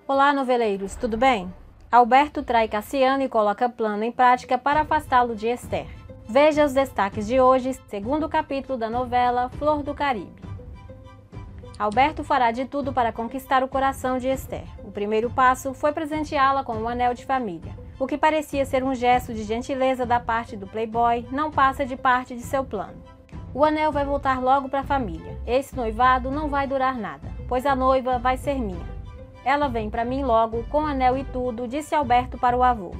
Olá, noveleiros, tudo bem? Alberto trai Cassiano e coloca plano em prática para afastá-lo de Esther. Veja os destaques de hoje, segundo capítulo da novela Flor do Caribe. Alberto fará de tudo para conquistar o coração de Esther. O primeiro passo foi presenteá-la com um anel de família. O que parecia ser um gesto de gentileza da parte do playboy não passa de parte de seu plano. O anel vai voltar logo para a família. Esse noivado não vai durar nada, pois a noiva vai ser minha. Ela vem para mim logo, com anel e tudo, disse Alberto para o avô.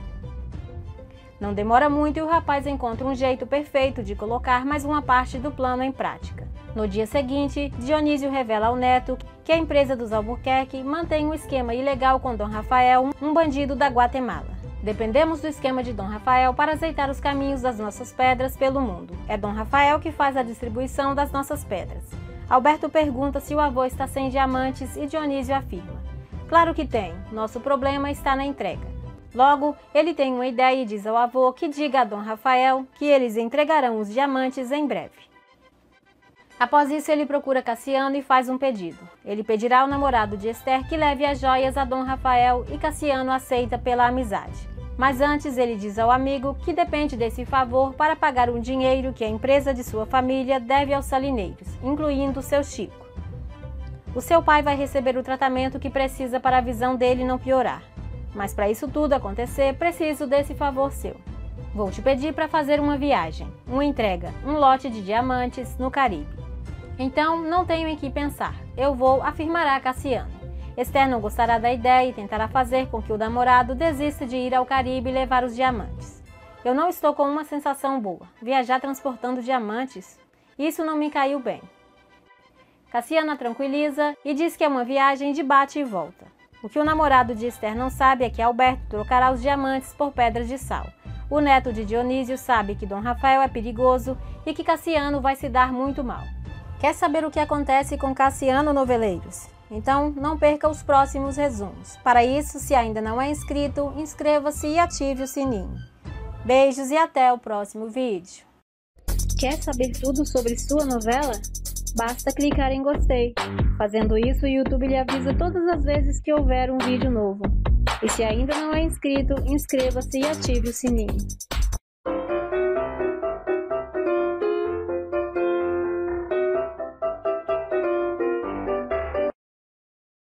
Não demora muito e o rapaz encontra um jeito perfeito de colocar mais uma parte do plano em prática. No dia seguinte, Dionísio revela ao neto que a empresa dos Albuquerque mantém um esquema ilegal com Dom Rafael, um bandido da Guatemala. Dependemos do esquema de Dom Rafael para azeitar os caminhos das nossas pedras pelo mundo. É Dom Rafael que faz a distribuição das nossas pedras. Alberto pergunta se o avô está sem diamantes e Dionísio afirma: claro que tem, nosso problema está na entrega. Logo, ele tem uma ideia e diz ao avô que diga a Dom Rafael que eles entregarão os diamantes em breve. Após isso, ele procura Cassiano e faz um pedido. Ele pedirá ao namorado de Esther que leve as joias a Dom Rafael e Cassiano aceita pela amizade. Mas antes, ele diz ao amigo que depende desse favor para pagar um dinheiro que a empresa de sua família deve aos salineiros, incluindo seu Chico. O seu pai vai receber o tratamento que precisa para a visão dele não piorar. Mas para isso tudo acontecer, preciso desse favor seu. Vou te pedir para fazer uma viagem, uma entrega, um lote de diamantes no Caribe. Então, não tenho em que pensar. Eu vou, afirmará Cassiano. Esther não gostará da ideia e tentará fazer com que o namorado desista de ir ao Caribe e levar os diamantes. Eu não estou com uma sensação boa. Viajar transportando diamantes? Isso não me caiu bem. Cassiano a tranquiliza e diz que é uma viagem de bate e volta. O que o namorado de Esther não sabe é que Alberto trocará os diamantes por pedras de sal. O neto de Dionísio sabe que Dom Rafael é perigoso e que Cassiano vai se dar muito mal. Quer saber o que acontece com Cassiano, noveleiros? Então não perca os próximos resumos. Para isso, se ainda não é inscrito, inscreva-se e ative o sininho. Beijos e até o próximo vídeo. Quer saber tudo sobre sua novela? Basta clicar em gostei. Fazendo isso, o YouTube lhe avisa todas as vezes que houver um vídeo novo. E se ainda não é inscrito, inscreva-se e ative o sininho.